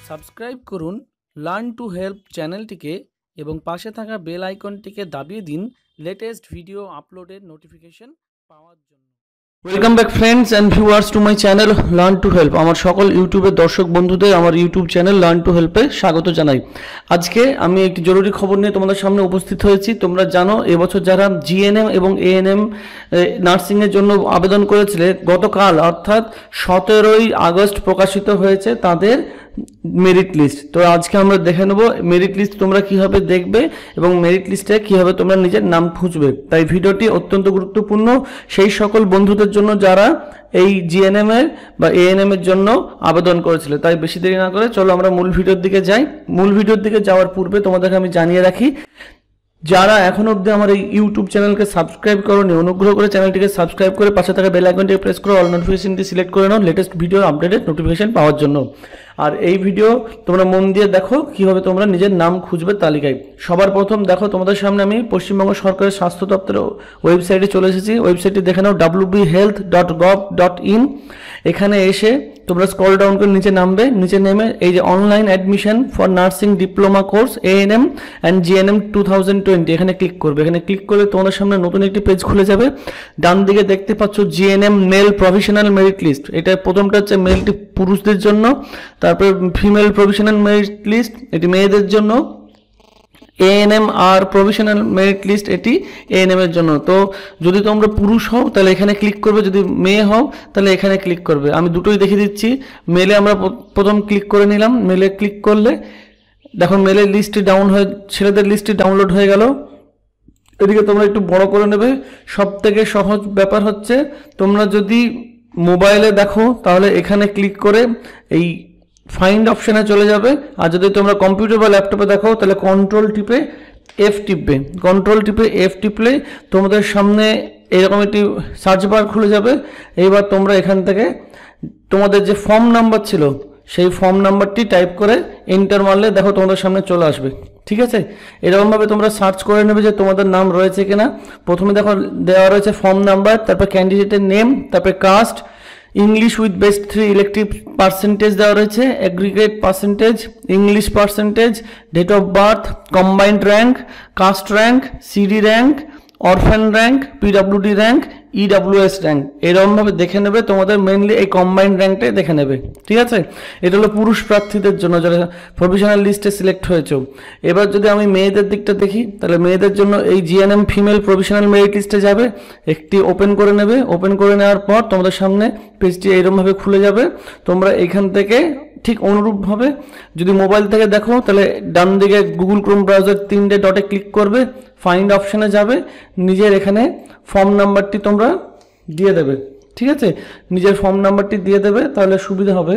Subscribe করুন learn to help চ্যানেলটিকে এবং পাশে থাকা বেল আইকনটিকে দাবিয়ে দিন লেটেস্ট ভিডিও আপলোডের নোটিফিকেশন পাওয়ার জন্য। Welcome back friends and viewers to my channel learn to help. আমার সকল ইউটিউবের দর্শক বন্ধুদের আমার ইউটিউব চ্যানেল লার্ন টু হেল্পে স্বাগত জানাই। আজকে আমি একটি জরুরি খবর নিয়ে তোমাদের সামনে উপস্থিত হয়েছি। তোমরা জানো এবছর যারা জিএনএম এবং এএনএম নার্সিংয়ের জন্য আবেদন করেছিলে, গতকাল অর্থাৎ 17ই আগস্ট প্রকাশিত হয়েছে তাদের মেরিট লিস্ট। তো আজকে আমরা দেখে নেব মেরিট লিস্ট তোমরা কিভাবে দেখবে এবং মেরিট লিস্টে কিভাবে তোমরা নিজের নাম খুঁজবে। তাই ভিডিওটি অত্যন্ত গুরুত্বপূর্ণ সেই সকল বন্ধুদের জন্য যারা এই জিএনএম এর বা এএনএম এর জন্য আবেদন করেছিল। তাই বেশি দেরি না করে চলো আমরা মূল ভিডিওর দিকে যাই। মূল ভিডিওর দিকে যাওয়ার পূর্বে তোমাদেরকে আমি জানিয়ে রাখি, যারা এখন অবধি আমার এই ইউটিউব চ্যানেলকে সাবস্ক্রাইব করোনি, অনুগ্রহ করে চ্যানেলটিকে সাবস্ক্রাইব করে পাশে থাকা বেল আইকনটিকে প্রেস করে অল নোটিফিকেশনটি সিলেক্ট করে নাও লেটেস্ট ভিডিও আপডেটেড নোটিফিকেশন পাওয়ার জন্য। আর এই ভিডিও তোমরা মন দিয়ে দেখো কিভাবে তোমরা নিজের নাম খুঁজবে তালিকায়। সবার প্রথম দেখো তোমাদের সামনে আমি পশ্চিমবঙ্গ সরকারের স্বাস্থ্য দপ্তরের ওয়েবসাইটে চলে এসেছি। ওয়েবসাইটটি দেখে নাও wbhealth.gov.in। এখানে এসে তোমরা স্ক্রল ডাউন করে নিচে নামবে। নিচে নেমে এই যে online admission for nursing diploma course ANM and GNM 2020 এখানে ক্লিক করবে। এখানে ক্লিক করলে তোমাদের সামনে নতুন একটি পেজ খুলে যাবে। ডান দিকে দেখতে পাচ্ছ GNM male professional merit list. এটা প্রথমটা হচ্ছে মেলটি পুরুষদের জন্য, তারপরে ফিমেল প্রফেশনাল মেরিট লিস্ট এটি মেয়েদের জন্য, এএনএম আর প্রফেশনাল মেরিট লিস্ট এটি এএনএম এর জন্য। তো যদি তোমরা পুরুষ হও তাহলে এখানে ক্লিক করবে, যদি মেয়ে হও তাহলে এখানে ক্লিক করবে। আমি দুটোই দেখিয়ে দিচ্ছি। মেলে আমরা প্রথম ক্লিক করে নিলাম। মেলে ক্লিক করলে দেখো মেলের লিস্টটি ছেলেদের লিস্টটি ডাউনলোড হয়ে গেল। এদিকে তোমরা একটু বড় করে নেবে। সব থেকে সহজ ব্যাপার হচ্ছে তোমরা যদি মোবাইলে দেখো তাহলে এখানে ক্লিক করে এই ফাইন্ড অপশানে চলে যাবে। আর যদি তোমরা কম্পিউটার বা ল্যাপটপে দেখো তাহলে কন্ট্রোল টিপে এফ টিপবে। কন্ট্রোল টিপে এফ টিপলে তোমাদের সামনে এরকম একটি সার্চ বার খুলে যাবে। এইবার তোমরা এখান থেকে তোমাদের যে ফর্ম নাম্বার ছিল সেই ফর্ম নাম্বারটি টাইপ করে এন্টার মারলে দেখো তোমাদের সামনে চলে আসবে। ঠিক আছে, এরকমভাবে তোমরা সার্চ করে নেবে যে তোমাদের নাম রয়েছে কিনা। প্রথমে দেখো দেওয়া রয়েছে ফর্ম নাম্বার, তারপর ক্যান্ডিডেটের নেম, তারপর caste, English with best 3 elective percentage দেওয়া রয়েছে, aggregate percentage, English percentage, date of birth, combined rank, caste rank, CD rank, orphan rank, PWD rank, EWS rank. এরকমভাবে দেখে নেবে। তোমাদের মেনলি এই কম্বাইন্ড র্যাঙ্কটাই দেখে নেবে। ঠিক আছে, এটা হলো পুরুষ প্রার্থীদের জন্য যারা প্রফেশনাল লিস্টে সিলেক্ট হয়েছে। এবার যদি আমি মেয়েদের দিকটা দেখি তাহলে মেয়েদের জন্য এই জিএনএম ফিমেল প্রফেশনাল মেরিট লিস্টে যাবে, একটি ওপেন করে নেবে। ওপেন করে নেওয়ার পর তোমাদের সামনে পেজটি এইরকমভাবে খুলে যাবে। তোমরা এখান থেকে ঠিক অনুরূপভাবে যদি মোবাইল থেকে দেখো তাহলে ডান দিকে গুগল ক্রোম ব্রাউজার 3 ডটে ক্লিক করবে, ফাইন্ড অপশানে যাবে, নিজের এখানে ফর্ম নাম্বারটি তোমরা দিয়ে দেবে। ঠিক আছে, নিজের ফর্ম নাম্বারটি দিয়ে দেবে, তাহলে সুবিধা হবে।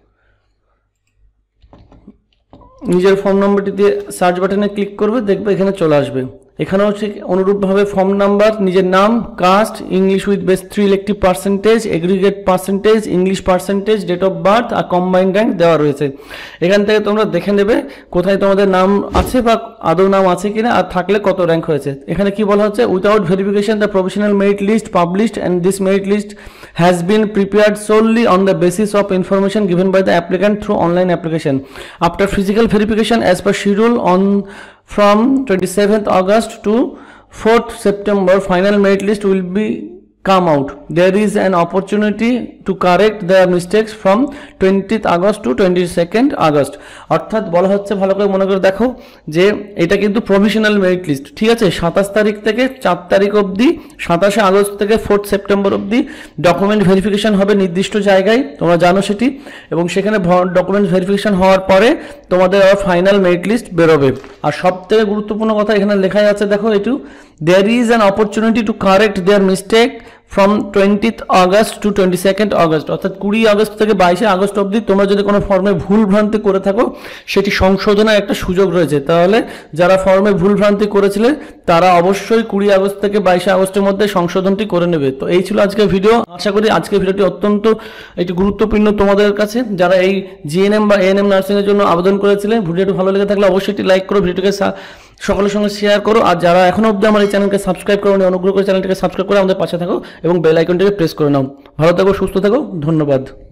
নিজের ফর্ম নাম্বারটি দিয়ে সার্চ বাটনে ক্লিক করবে, দেখবে এখানে চলে আসবে। এখানেও ঠিক অনুরূপভাবে ফর্ম নাম্বার, নিজের নাম, caste, English with best 3 elective percentage, aggregate percentage, English percentage, date of birth আর কম্বাইন্ড র্যাঙ্ক দেওয়া রয়েছে। এখান থেকে তোমরা দেখে নেবে কোথায় তোমাদের নাম আছে বা আদৌ নাম আছে কিনা, আর থাকলে কত র্যাঙ্ক হয়েছে। এখানে কি বলা হচ্ছে, without verification the professional merit list published and this merit list has been prepared solely on the basis of information given by the applicant through online application. After physical verification as per schedule on from 27th August to 4th September, final merit list will be come out. There is an opportunity to correct their mistakes from 20th August to 22nd August. অর্থাৎ বলা হচ্ছে, ভালো করে মনে করে দেখো যে এটা কিন্তু প্রফেশনাল মেরিট লিস্ট। ঠিক আছে, 27 তারিখ থেকে 4 তারিখ অবধি, 27 আগস্ট থেকে 4 সেপ্টেম্বর অবধি ডকুমেন্ট ভেরিফিকেশন হবে নির্দিষ্ট জায়গায়, তোমরা জানো সেটি। এবং সেখানে ডকুমেন্ট ভেরিফিকেশন হওয়ার পরে তোমাদের ফাইনাল মেরিট লিস্ট বেরোবে। আর সব থেকে গুরুত্বপূর্ণ কথা এখানে লেখাই আছে, দেখো এটু, there is an opportunity to correct their mistake from 20th August to 22nd August। অর্থাৎ 20 আগস্ট থেকে 22 আগস্ট অবধি তোমরা যদি কোনো ফর্মে ভুল ভ্রান্তি করে থাকো সেটি সংশোধনের একটা সুযোগ রয়েছে। তাহলে যারা ফর্মে ভুল ভ্রান্তি করেছিলে তারা অবশ্যই 20 আগস্ট থেকে 22 আগস্টের মধ্যে সংশোধনটি করে নেবে। তো এই ছিল আজকের ভিডিও। আশা করি আজকের ভিডিওটি অত্যন্ত একটি গুরুত্বপূর্ণ তোমাদের কাছে, যারা এই জিএনএম বা এএনএম নার্সিংয়ের জন্য আবেদন করেছিলে। ভিডিওটি ভালো লেগে থাকলে অবশ্যই একটি লাইক করো, ভিডিওটিকে সকলের সঙ্গে শেয়ার করো। আর যারা এখনো অবধি আমার এই চ্যানেলকে সাবস্ক্রাইব করো, অনুগ্রহ করে চ্যানেলটিকে সাবস্ক্রাইব করে আমাদের পাশে থাকো এবং বেল আইকনটিকে প্রেস করে নাও। ভালো থাকো, সুস্থ থাকো, ধন্যবাদ।